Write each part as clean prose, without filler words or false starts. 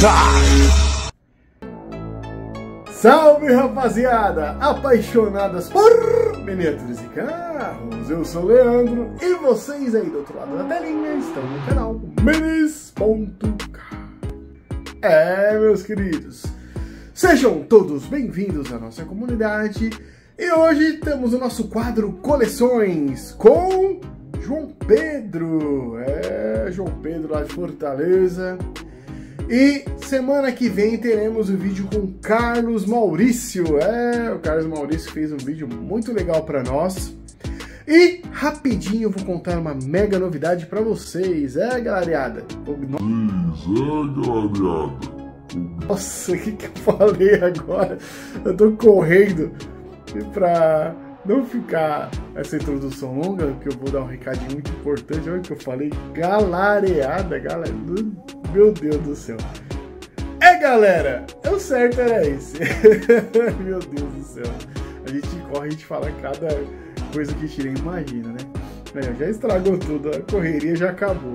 Salve, rapaziada, apaixonadas por miniaturas e carros. Eu sou o Leandro e vocês aí do outro lado da telinha estão no canal Minis.car. Meus queridos, sejam todos bem-vindos à nossa comunidade. E hoje temos o nosso quadro Coleções com João Pedro. João Pedro lá de Fortaleza. E semana que vem teremos o vídeo com o Carlos Maurício. O Carlos Maurício fez um vídeo muito legal para nós. E rapidinho eu vou contar uma mega novidade para vocês. Galeriada. Nossa, o que eu falei agora? Eu tô correndo pra não ficar essa introdução longa, porque eu vou dar um recadinho muito importante. Olha o que eu falei, galareada, galera. Meu Deus do céu. Galera, o certo era esse. Meu Deus do céu. A gente corre, a gente fala cada coisa que a gente nem imagina, né? Já estragou tudo, a correria já acabou.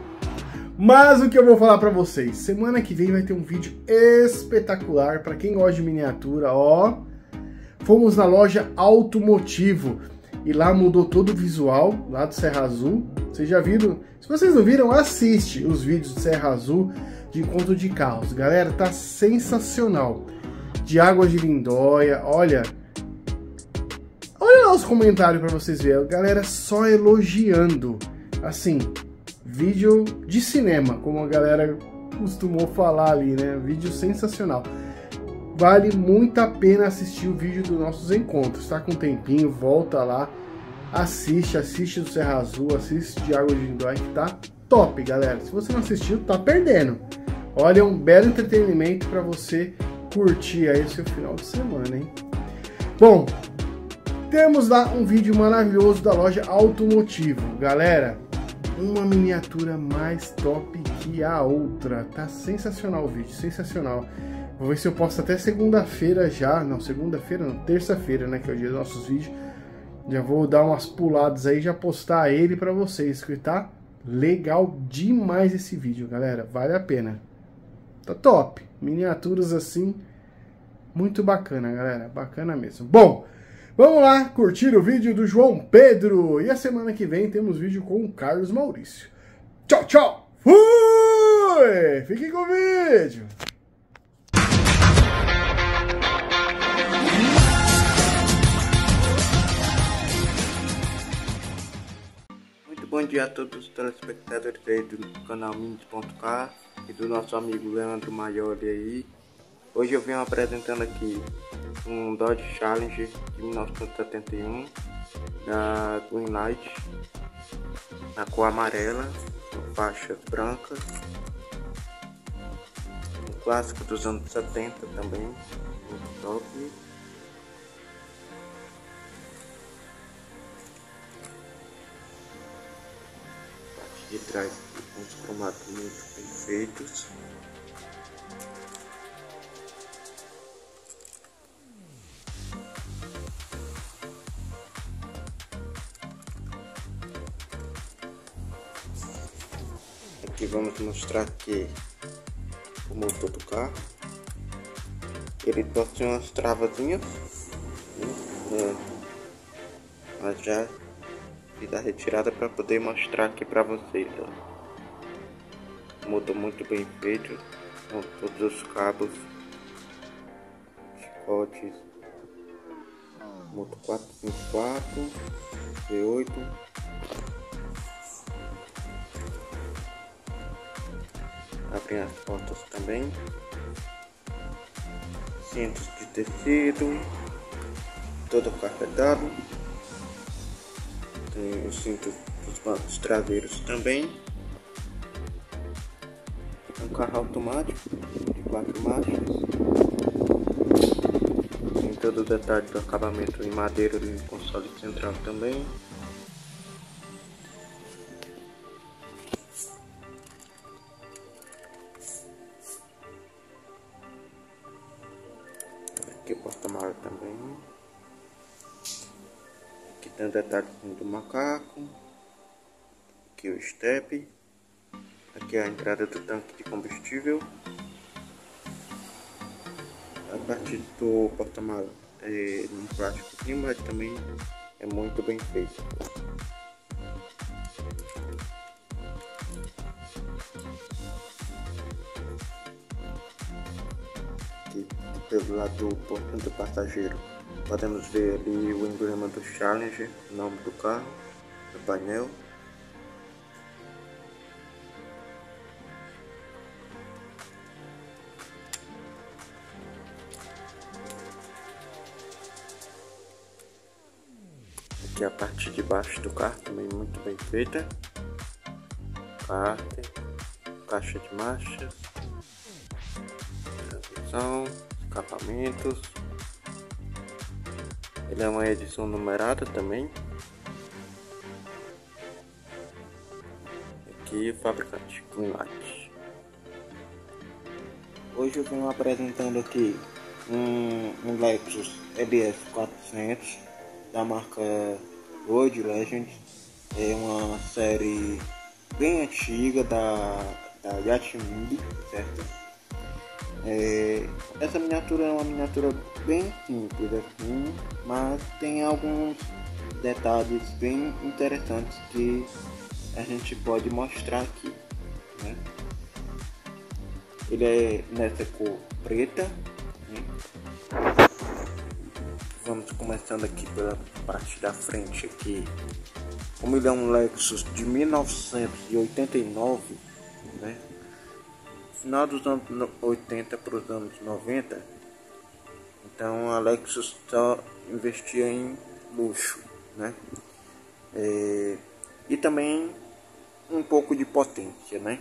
Mas o que eu vou falar pra vocês, semana que vem vai ter um vídeo espetacular pra quem gosta de miniatura, Fomos na loja Automotivo e lá mudou todo o visual, lá do Serra Azul. Vocês já viram? Se vocês não viram, assiste os vídeos do Serra Azul de encontro de carros. Galera, tá sensacional. De Águas de Lindóia, olha lá os comentários para vocês verem. Galera só elogiando. Assim, vídeo de cinema, como a galera costumou falar ali, né? Vídeo sensacional. Vale muito a pena assistir o vídeo dos nossos encontros, tá? Com um tempinho, volta lá, assiste do Serra Azul, assiste de Águas de Lindóia, que tá top, galera. Se você não assistiu, tá perdendo. Olha, é um belo entretenimento para você curtir aí o seu final de semana, hein? Bom, temos lá um vídeo maravilhoso da loja Automotivo. Galera, uma miniatura mais top que a outra. Tá sensacional o vídeo, sensacional. Vou ver se eu posto até segunda-feira já. Não, segunda-feira não, terça-feira, né? Que é o dia dos nossos vídeos. Já vou dar umas puladas aí, já postar ele pra vocês, que tá legal demais esse vídeo, galera. Vale a pena. Tá top. Miniaturas assim, muito bacana, galera. Bacana mesmo. Bom, vamos lá curtir o vídeo do João Pedro. E a semana que vem temos vídeo com o Carlos Maurício. Tchau, tchau. Fui! Fiquem com o vídeo. Bom dia a todos os telespectadores aí do canal Minis.car e do nosso amigo Leandro Maioli aí. Hoje eu venho apresentando aqui um Dodge Challenger de 1971 da Greenlight, na cor amarela, com faixas brancas, um clássico dos anos 70 também, muito top. De trás uns cromados muito perfeitos. Aqui vamos mostrar aqui o motor do carro. Ele possui umas travazinhas, mas já da retirada para poder mostrar aqui para vocês, motor muito bem feito, com todos os cabos, chicotes, motor 454 V8, abrem as portas também, cintos de tecido, todo carregado. Tem o cinto dos bancos traseiros também. É um carro automático de 4 marchas. Tem todo o detalhe do acabamento em madeira no console central também. Aqui o porta-malas também. Aqui tem o detalhe do macaco. Aqui o step. Aqui é a entrada do tanque de combustível. parte do porta-mala é um plástico, mas também é muito bem feito. Aqui pelo lado do passageiro podemos ver ali o emblema do Challenger, o nome do carro, no painel. Aqui a parte de baixo do carro também muito bem feita. Cárter, caixa de marchas, transmissão, escapamentos. Ele é uma edição numerada também. Aqui o fabricante Greenlight. Hoje eu venho apresentando aqui um Lexus LS 400 da marca Road Legend. É uma série bem antiga da Yachting, certo? Essa miniatura é uma miniatura bem simples assim, mas tem alguns detalhes bem interessantes que a gente pode mostrar aqui, né? Ele é nessa cor preta, né? Vamos começando aqui pela parte da frente aqui. Como ele é um Lexus de 1989, né? Final dos anos 80 para os anos 90, então a Lexus só investia em luxo, né? E também um pouco de potência, né?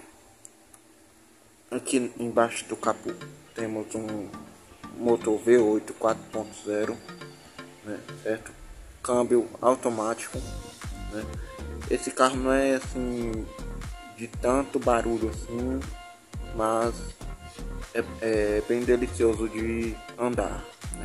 Aqui embaixo do capô temos um motor V8 4.0, né? Certo? Câmbio automático, né? Esse carro não é assim de tanto barulho assim, mas é bem delicioso de andar, né?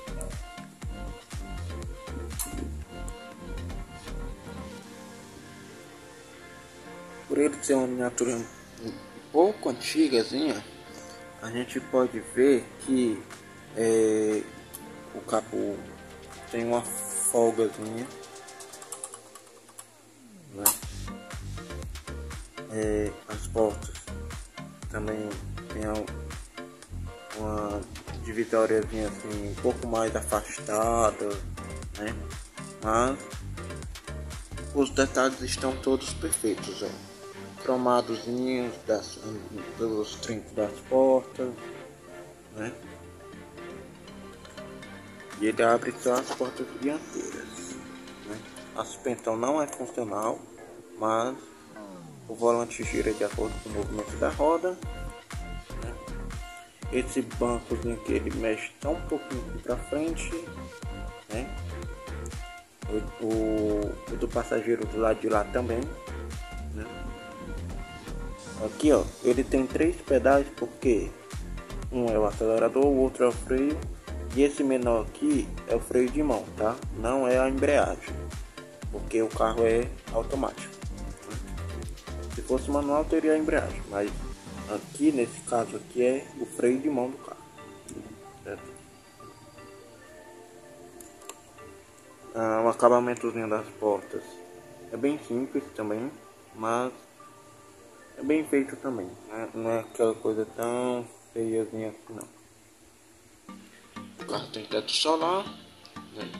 Por ele ser uma miniatura um pouco antigazinha, a gente pode ver que o capô tem uma folgazinha, né? As portas também tem uma divisóriazinha assim um pouco mais afastada, né? Mas os detalhes estão todos perfeitos, ó. Cromadozinhos dos trincos das portas, né? E ele abre só as portas dianteiras, né? A suspensão não é funcional, mas o volante gira de acordo com o movimento da roda, né? Esse bancozinho aqui ele mexe só um pouquinho para frente, né? O do passageiro do lado de lá também, né? Aqui ó, ele tem 3 pedais, porque um é o acelerador, o outro é o freio, e esse menor aqui é o freio de mão, tá? Não é a embreagem, porque o carro é automático, né? Se fosse manual teria a embreagem, mas aqui nesse caso aqui é o freio de mão do carro, certo? O acabamentozinho das portas é bem simples também, mas é bem feito também, né? Não é aquela coisa tão feiazinha assim não. O carro tem teto solar, né?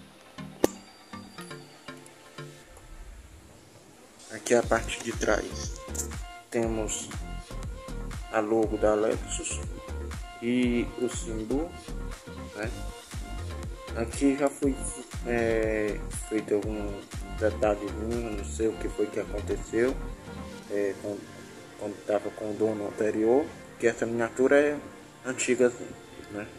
Aqui a parte de trás temos a logo da Lexus e o símbolo, né? Aqui já foi feito algum detalhezinho, não sei o que foi que aconteceu quando estava com o dono anterior, que essa miniatura é antiga, né?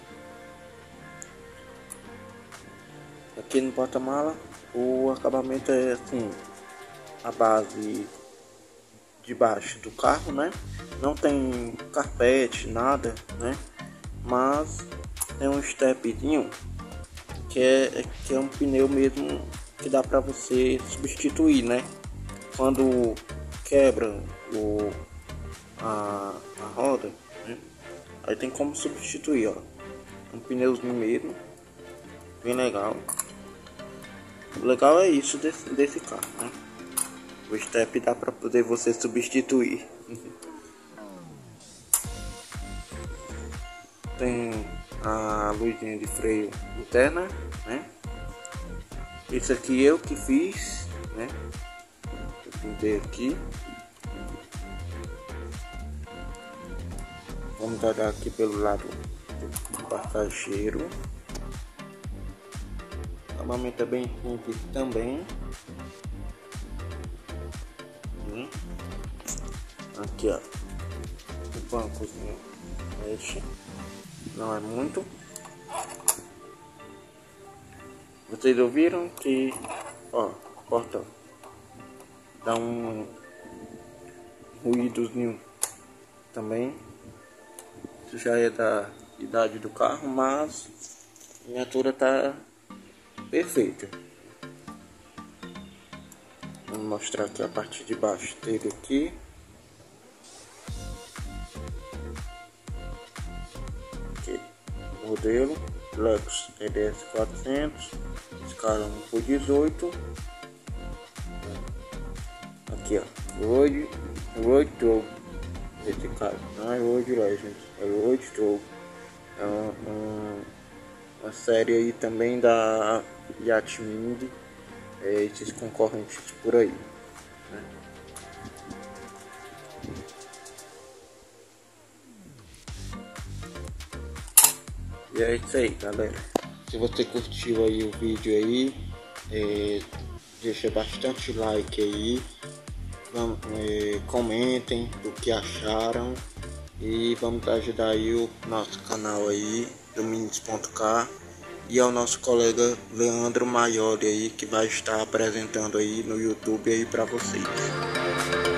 Aqui no porta-mala o acabamento é assim, a base de baixo do carro, né? Não tem carpete, nada, né? Mas tem um stepzinho que é um pneu mesmo, que dá para você substituir, né? Quando quebra a roda, né? Aí tem como substituir, ó. um pneuzinho mesmo, bem legal. O legal é isso desse carro, né? O step dá para poder você substituir. Tem a luzinha de freio interna, né? Isso aqui eu que fiz, né? Eu pintei aqui. Vamos olhar aqui pelo lado do passageiro. O acabamento é bem simples também. Aqui, ó, o bancozinho mexe, não é muito. Vocês ouviram que, ó, porta dá um ruídozinho também. Isso já é da idade do carro, mas a miniatura tá perfeita. Vou mostrar aqui a parte de baixo dele aqui. Aqui, modelo Lexus EDS 400, escala 1/18. Aqui, ó, Road Dog. Esse cara não é Road Legends, é Road Dog. É uma série aí também da Yachting, esses concorrentes por aí, né? E é isso aí, galera. Se você curtiu aí o vídeo aí, deixa bastante like aí, comentem o que acharam e vamos ajudar aí o nosso canal aí do Minis.k e ao nosso colega Leandro Maiori aí, que vai estar apresentando aí no YouTube aí para vocês.